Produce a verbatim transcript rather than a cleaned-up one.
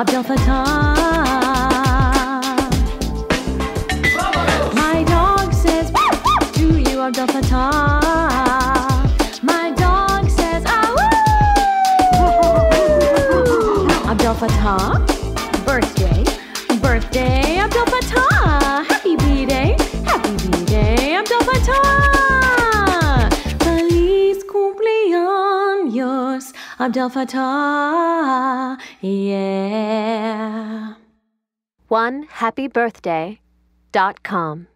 Abdel Fattah. My dog says to you, Abdel Fattah. My dog says ah woo. Abdel Fattah, birthday, birthday, Abdel Fattah. Happy B-Day, happy B-Day, Abdel Fattah. Feliz cumpleaños, Abdel Fattah, yeah. one happy birthday dot com